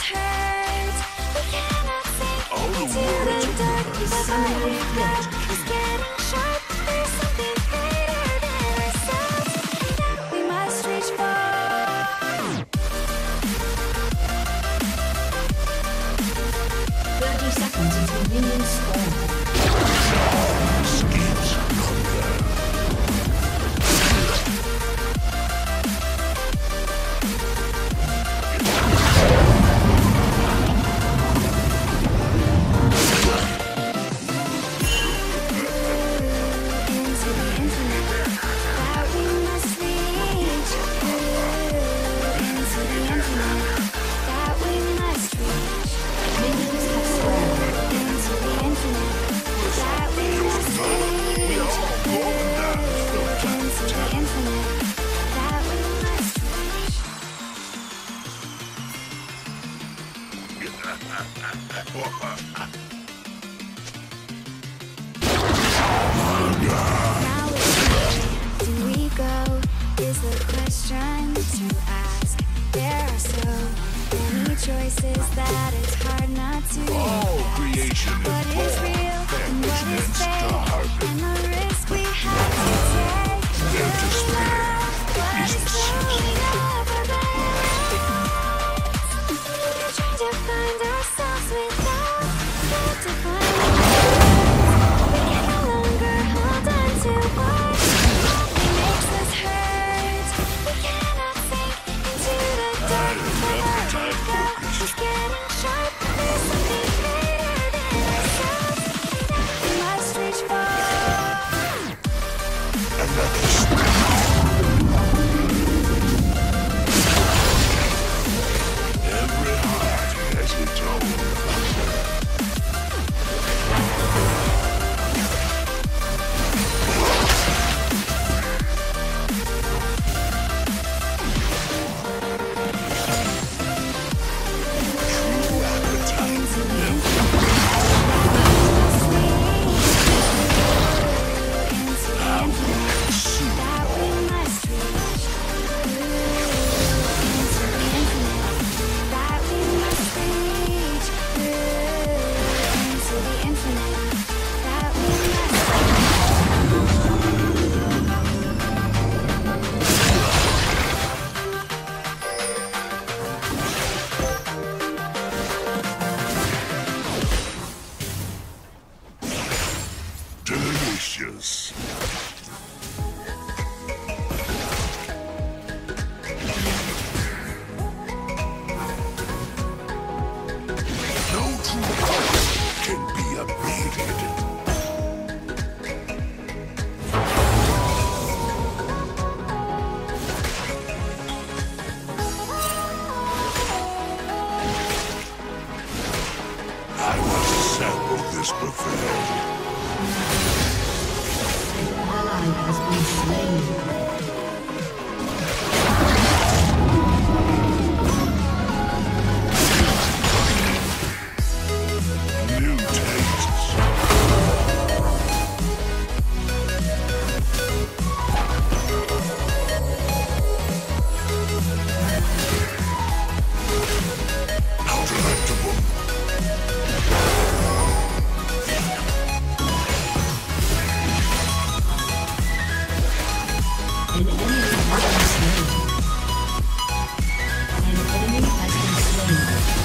us hurt. We cannot sink into the dark. The body is getting sharp. There's something greater than ourselves that we must reach for. 30 seconds until minions spawn. Escapes hunger. Choices that it's hard not to All creation is what is born, real and famished, what is and fake, starved. and the risk we have to take. Their despair is the Slowly over We're trying to find ourselves without that define. We can no longer hold on to what makes us hurt. We cannot sink into the dark. It's getting sharp. There's something greater than ourselves that we must reach for. another step. Every heart has its own. Delicious. No true power can be abated. I want to sample this buffet. Ally has been slain. New tastes. How delectable. An enemy has been slain.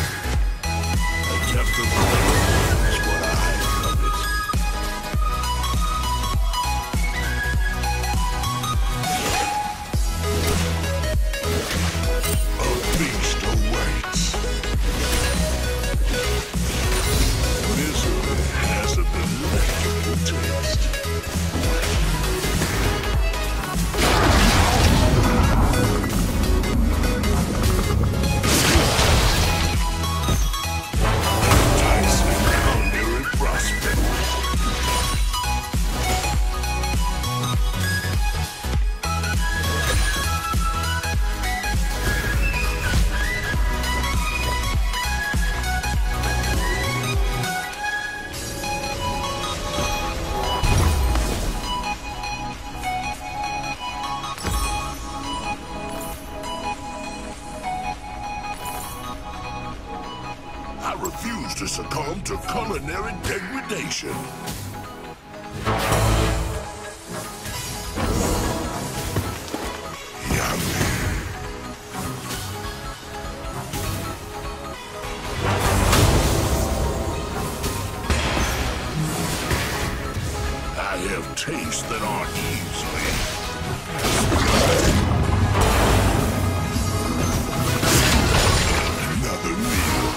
A depth of flavor is what I covet. A feast awaits. Misery has a delectable taste. refuse to succumb to culinary degradation. I have tastes that aren't easily. Another meal.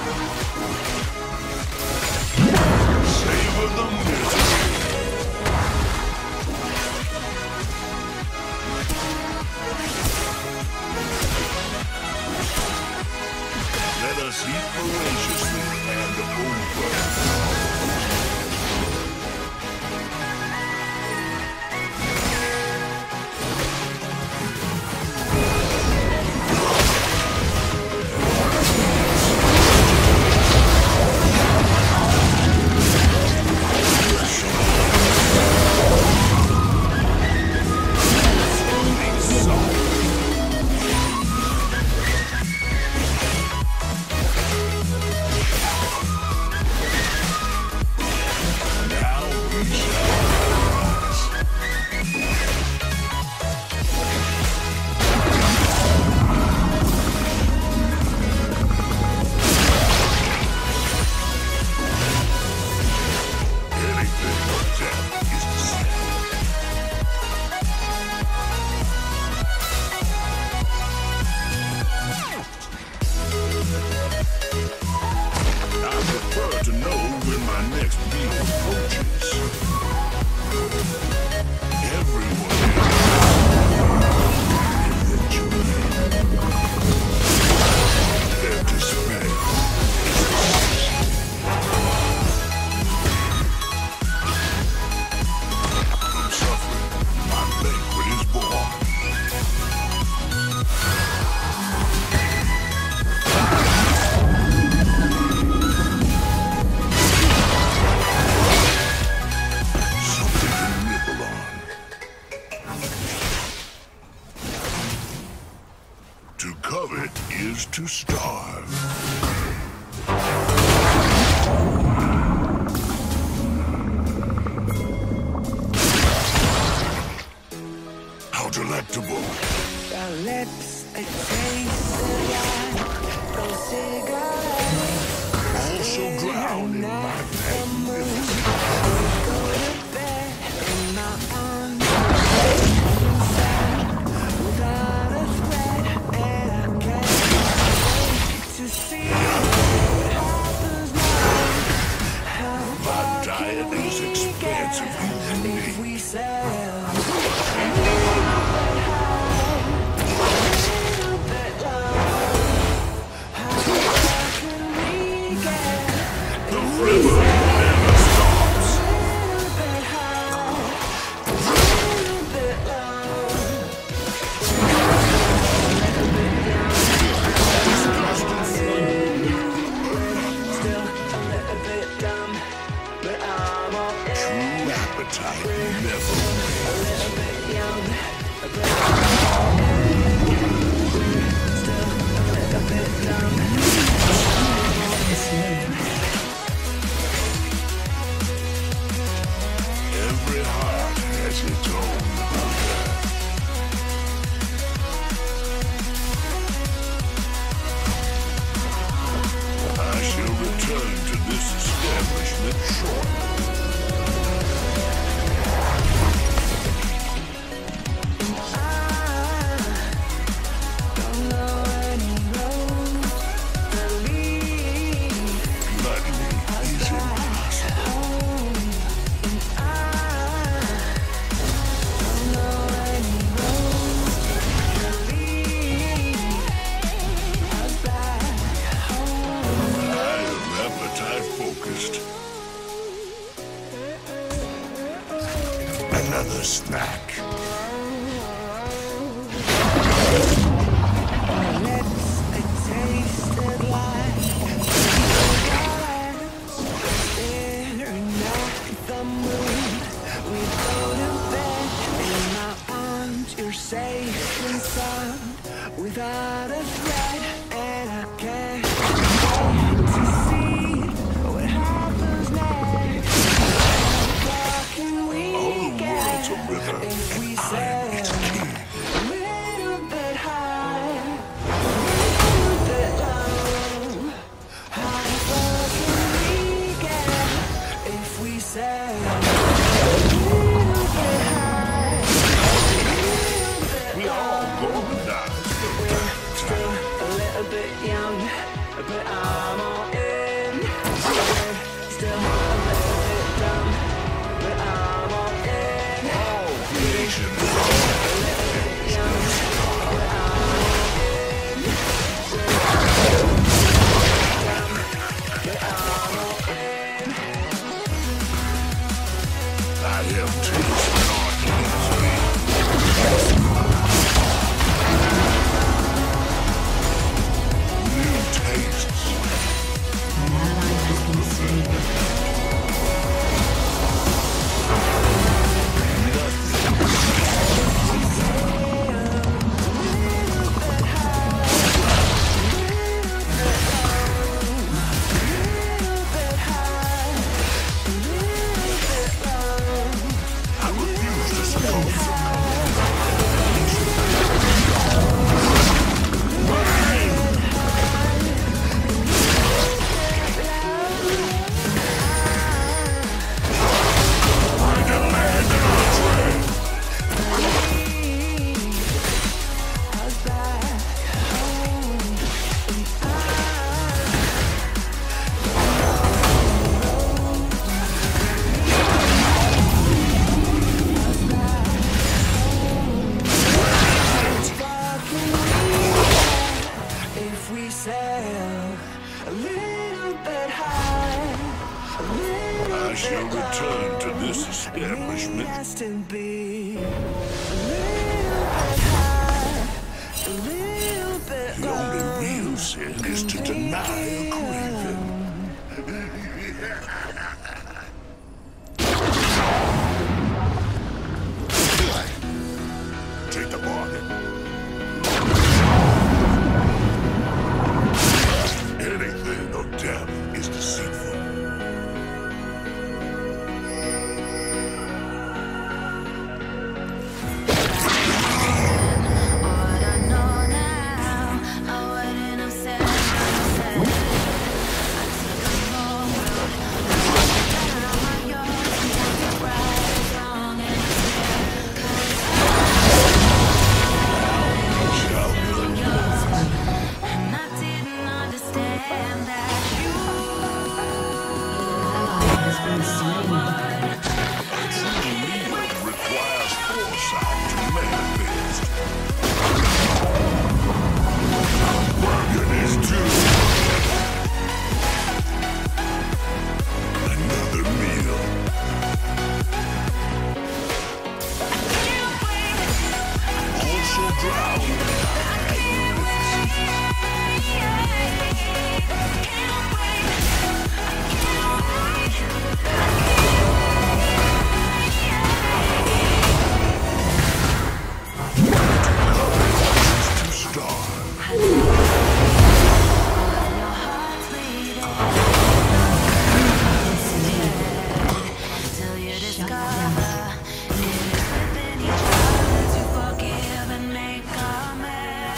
Savor the misery. Let us eat voraciously and over. To covet is to starve. How delectable. Your lips, a taste of like those cigarettes. Also drown in my magnificence. Go to bed in my arms, without a thread, and I can't wait to see what happens now. My diet is expansively unique. If we sail. Every heart has its own hunger. I shall return to this establishment shortly. Another snack. Lips, it tasted like cigarettes. Staring at the moon, we go to bed in my arms. You're safe and sound, without a thread, and I can't wait to see if we sail a little bit high, a little bit low? How far can we get if we sail a little bit high, a little bit We all going down. We're still a little bit young, but I'm all in. We're still a little bit dumb, but I'm all in. All creation. Young, but I'm all in. Dumb, but I'm all in. I am taste not easily. New tastes. An ally has been slain. I refuse to succumb. I demand an entree. If we sail a little bit high, a little I shall bit return to this low, establishment. rest and be a little bit high, a little bit The only low. real sin is to deny a craving. Take the bargain. Anything of depth is deceitful. What I know now, I wouldn't have said what I said. I took a long road, down my yard, sometimes it's right, it's wrong, and it's fair. Shall And I didn't understand that you Ally has been slain. requires foresight to manifest. Bargain is due. Another meal. Also drown. To starve. till you discover it is within each other to forgive and make amends.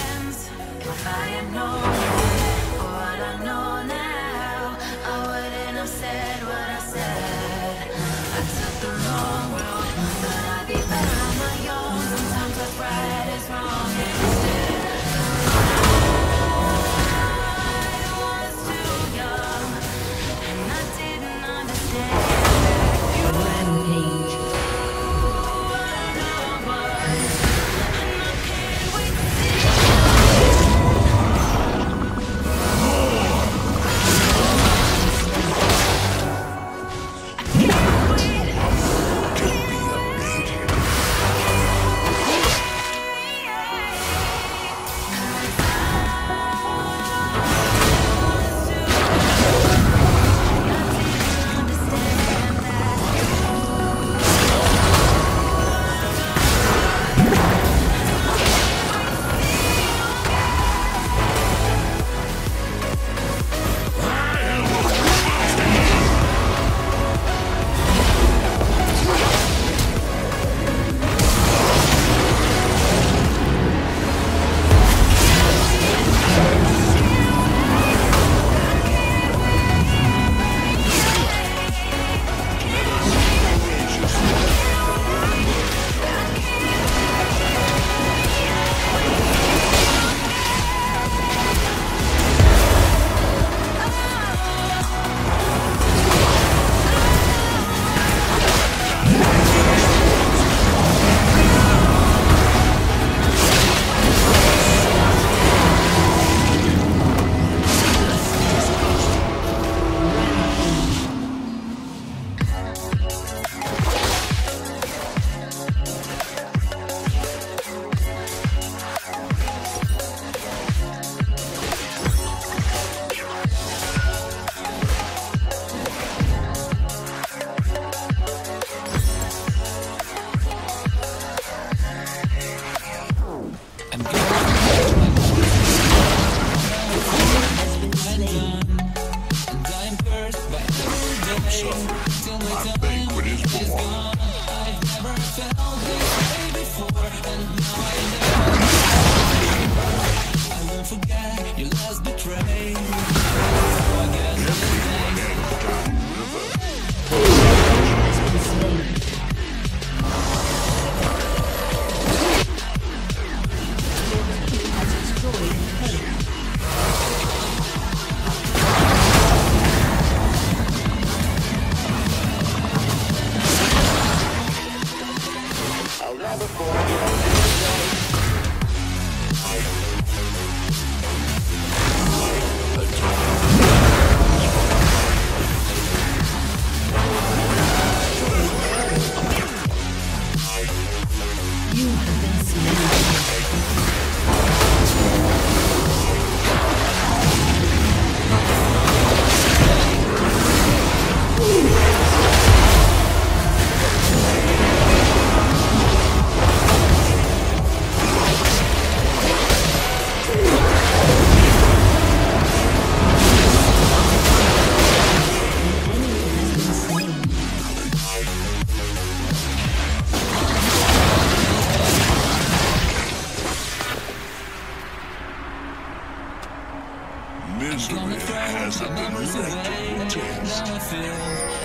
misery has a delightful taste.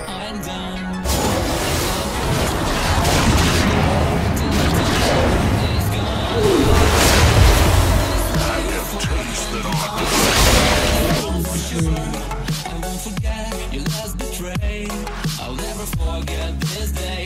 I have tastes that I'll never forget this day.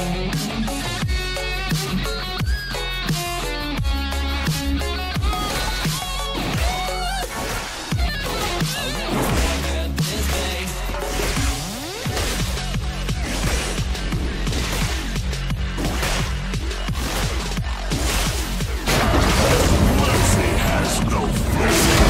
mercy has no flow.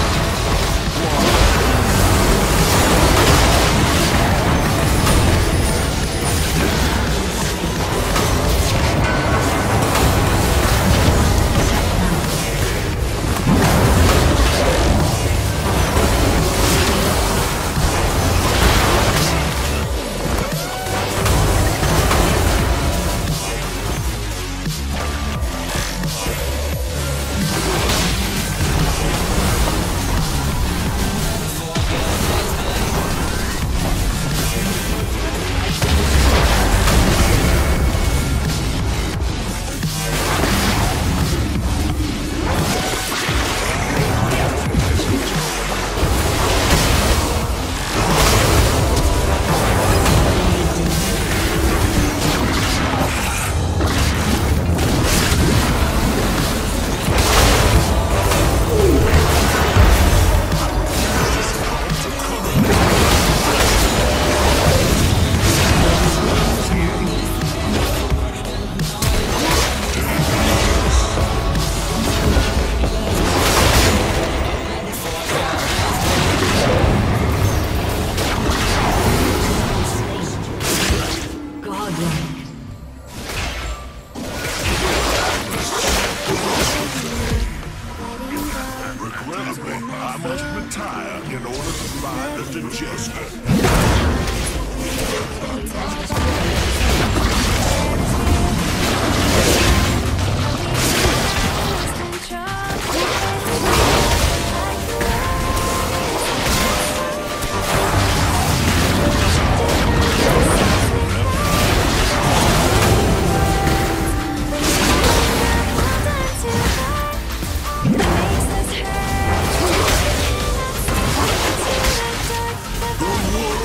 Regrettably, I must retire in order to find a digester. The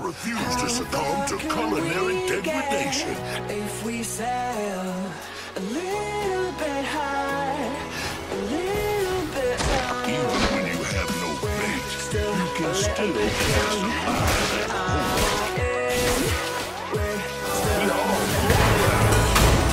refuse to succumb to culinary degradation. If we sail a little bit high, a little bit low, Even when you have no bait, still you can still cast a line at home. We all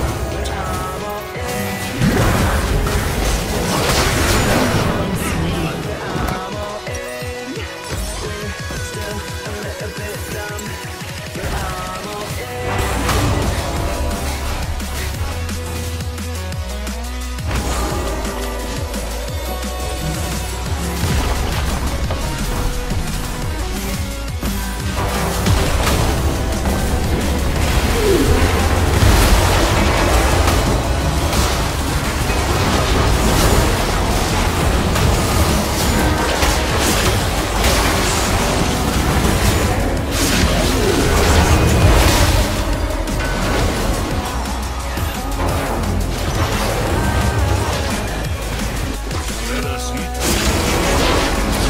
let us eat.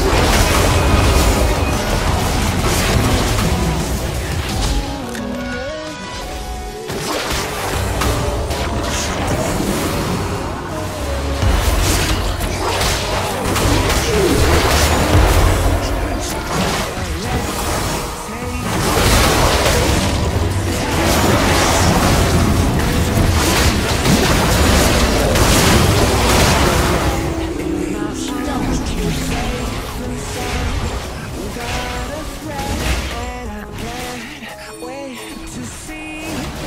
wait to see.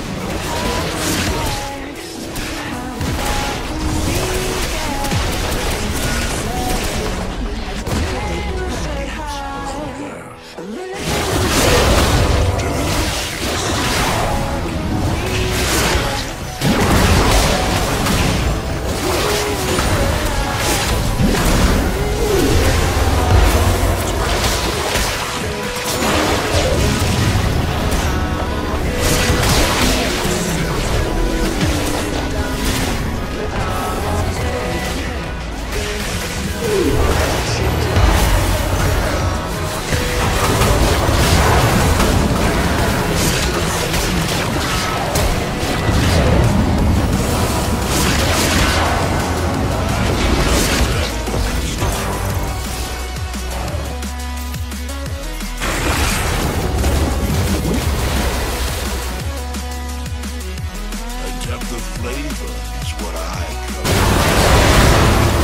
A depth of flavor is what I call.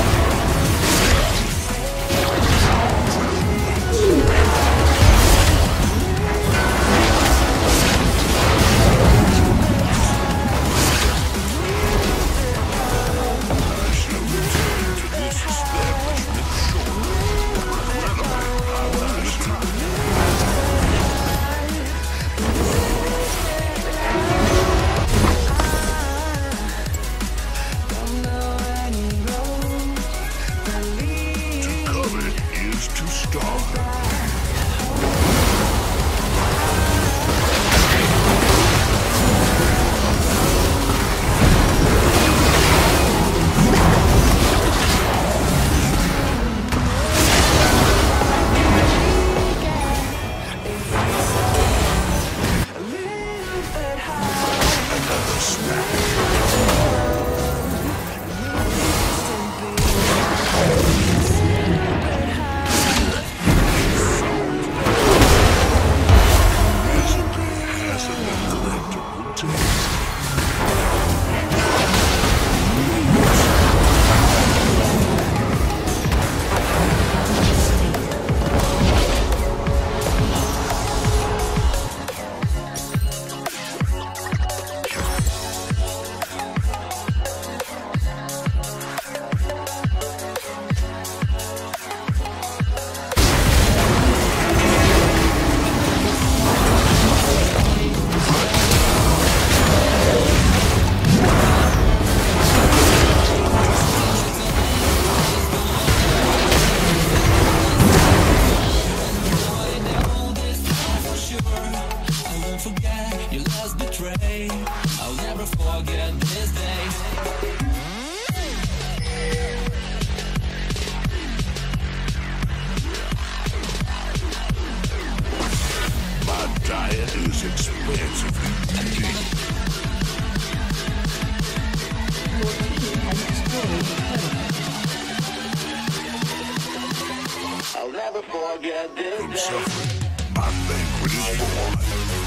I shall return to this establishment shortly. Regrettably, I must. To covet is to starve. Another snack. expansively deep. Your team has destroyed the turret. I'll never forget this From day. suffering, my banquet is born.